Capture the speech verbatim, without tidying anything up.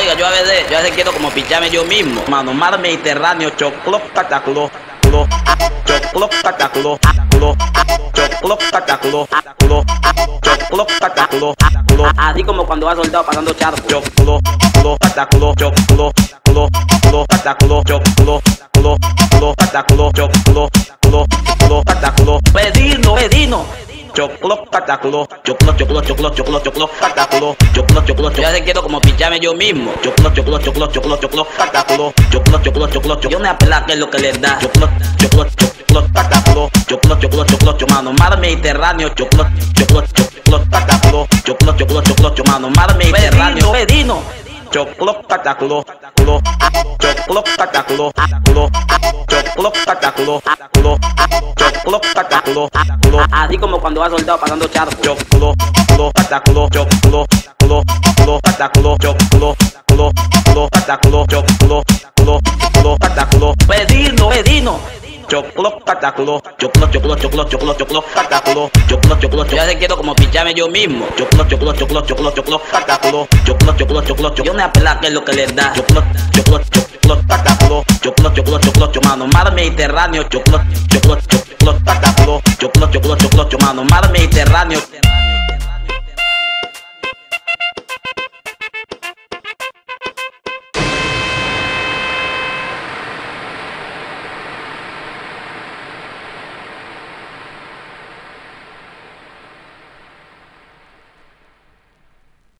Oiga, yo a veces, yo a veces quiero como picharme yo mismo. Mano, mar Mediterráneo, choclo, pataculo, culo, choclo, pataculo, culo, choclo, pataculo, culo, choclo, pataculo, culo. Así como cuando vas soltado pasando charco. Choclo, culo, pataculo, choclo, culo, culo, pataculo, choclo, culo, culo, pataculo, choclo, culo, culo, pataculo. Pedino, pedino. Choclo, pataculo, choclo, choclo, choclo, choclo, choclo, pataculo, choclo, choclo, yo ya quiero como picharme yo mismo. Choclo, choclo, choclo, choclo, choclo, pataculo, choclo, choclo, choclo, choclo. Yo me apela que es lo que les da. Choclo, choclo, choclo, pataculo, choclo, choclo, choclo, choclo, mano, mar Mediterráneo, choclo, choclo, choclo, pataculo, choclo, choclo, choclo, choclo, mano, mar Mediterráneo, pedino. Choclo, pataculo, culo, choclo, pataculo, culo, choclo, pataculo, culo, choclo, pataculo, culo. Así como cuando vas soltado pasando charco. Choclo, culo, pataculo, choclo, culo, culo, pataculo, choclo, culo, culo, pataculo, choclo, culo, culo, pataculo. Pedino, pedino. Choclo, pataculo, choclo, choclo, choclo, choclo, choclo, pataculo, choclo, choclo, yo ya se quiero como picharme yo mismo. Choclo, choclo, choclo, choclo, choclo, pataculo, choclo, choclo, choclo, choclo. Yo me apela que es lo que les da. Choclo, choclo, choclo, pataculo, choclo, choclo, choclo, choclo, mano, mar Mediterráneo, choclo, choclo, choclo, pataculo, choclo, choclo, choclo, choclo, mano, mar Mediterráneo.